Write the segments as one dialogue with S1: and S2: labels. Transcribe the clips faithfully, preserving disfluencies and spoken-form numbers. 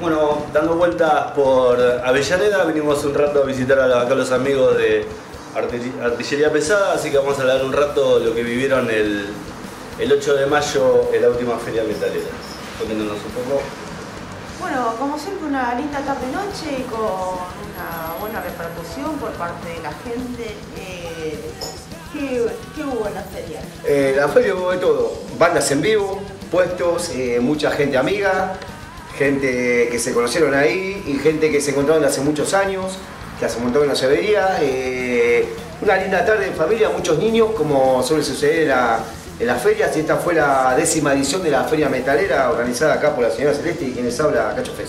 S1: Bueno, dando vueltas por Avellaneda, vinimos un rato a visitar a, acá los amigos de Artillería Pesada, así que vamos a hablar un rato de lo que vivieron el, el ocho de mayo en la última feria metalera. Contándonos un poco.
S2: Bueno, como siempre, una linda tarde-noche con una buena repercusión por parte de la gente. Eh, ¿qué, ¿Qué hubo en la feria?
S3: Eh, la feria hubo de todo, bandas en vivo, puestos, eh, mucha gente amiga, gente que se conocieron ahí y gente que se encontraron hace muchos años, que hace un montón que no se veía. Eh, una linda tarde en familia, muchos niños, como suele suceder en, la, en las ferias, y esta fue la décima edición de la Feria Metalera organizada acá por la señora Celeste y quienes habla, Cacho Fest.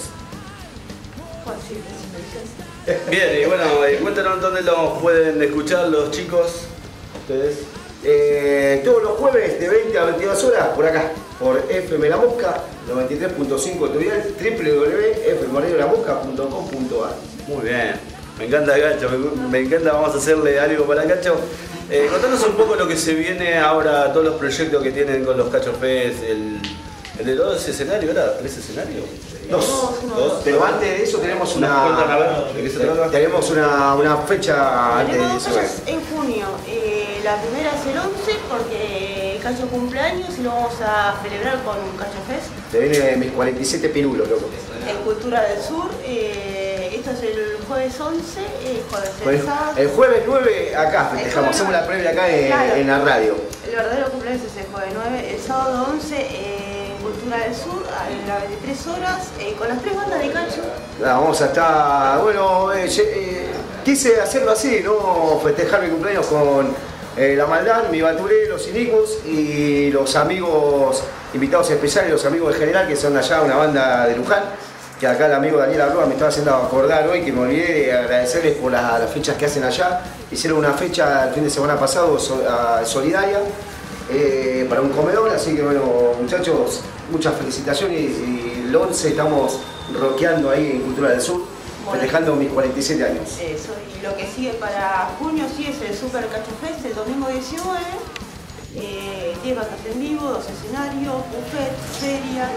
S1: Bien, y bueno, cuéntanos dónde los pueden escuchar los chicos, ustedes.
S3: Eh, todos los jueves de veinte a veintidós horas por acá, por F M La Mosca, noventa y tres punto cinco tu dial, w w w punto f m radio la mosca punto com punto a r.
S1: Muy bien, me encanta Cacho, me, me encanta, vamos a hacerle algo para Cacho. Eh, contanos un poco lo que se viene ahora, todos los proyectos que tienen con los Cacho Fest, el, el de dos escenarios, ¿verdad? ¿Tres escenarios?
S3: Dos. Dos. Pero antes de eso tenemos una,
S1: a ver, ¿de qué se trata?
S3: tenemos una, una fecha antes de
S2: Tenemos
S3: eso.
S2: fechas en junio. Eh, la primera es el once porque Cacho cumpleaños y lo vamos a celebrar con Cacho Fest.
S3: Te viene mis cuarenta y siete pirulos, loco.
S2: En Cultura del Sur. Eh, esto es el jueves once, el jueves
S3: Bueno,
S2: sábado.
S3: el jueves nueve acá festejamos, hacemos la previa acá en,
S2: Claro.
S3: en la radio.
S2: El verdadero cumpleaños es el jueves nueve, el sábado once eh, en Cultura del Sur a las veintitrés horas eh, con las tres bandas de Cacho.
S3: Nada, vamos a estar, bueno, eh, eh, quise hacerlo así, ¿no? Festejar mi cumpleaños con eh, La Maldad, Mi Baturé, Los Iniquos y los amigos invitados especiales, los amigos de General, que son de allá, una banda de Luján, que acá el amigo Daniel Arroa me estaba haciendo acordar hoy, que me olvidé de agradecerles por las, las fechas que hacen allá. Hicieron una fecha el fin de semana pasado so, a, solidaria eh, para un comedor, así que bueno, muchachos, muchas felicitaciones, y el once estamos rockeando ahí en Cultura del Sur,
S2: Bueno,
S3: festejando mis cuarenta y siete años.
S2: Eso, y lo que sigue para junio sí es el Super Cacho Fest el domingo diecinueve. Eh, diez bandas en vivo, dos escenarios, buffet, feria.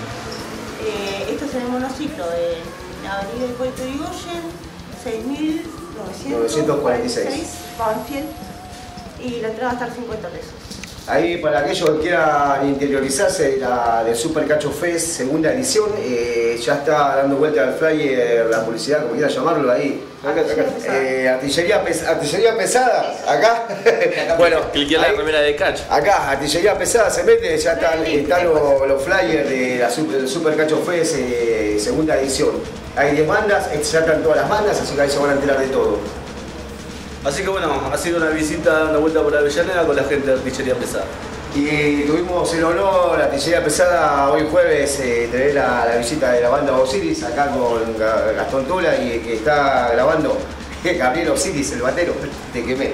S2: Eh, esto es en el monociclo de la avenida Hipólito Yrigoyen, seis mil novecientos cuarenta y seis, Banfield, y la entrada va a estar cincuenta pesos.
S3: Ahí para aquellos que quieran interiorizarse de la de Super Cacho Fest segunda edición, eh, ya está dando vuelta al flyer, la publicidad, como quiera llamarlo, ahí. Acá, acá, eh, artillería, pes, artillería pesada, acá. Bueno,
S4: cliquea la remera de Cacho.
S3: Acá, artillería pesada se mete, ya están, están los, los flyers de la Super, del Super Cacho Fest eh, segunda edición. Hay diez bandas, ya están todas las bandas, así que ahí se van a enterar de todo.
S1: Así que bueno, ha sido una visita dando vuelta por Avellaneda con la gente de Artillería Pesada.
S3: Y tuvimos el honor, la Artillería Pesada, hoy jueves, eh, tener la, la visita de la banda Osiris, acá con Gastón Tola, y que está grabando Gabriel Osiris, el batero. Te quemé.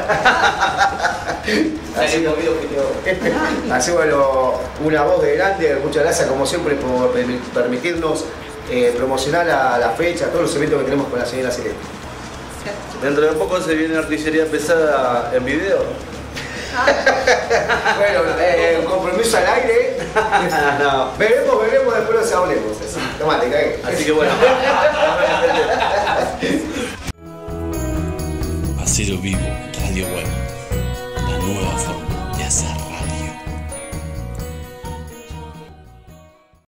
S3: Así, así bueno, una voz de grande, muchas gracias como siempre por permitirnos eh, promocionar la, la fecha, todos los eventos que tenemos con la señora Celeste.
S1: Dentro de poco se viene Artillería Pesada en video.
S3: Bueno, eh, compromiso al aire.
S1: No.
S3: Veremos, veremos, después nos hablemos. Tomate, cagué.
S1: Así que bueno.
S4: Acero Vivo, Radio Web.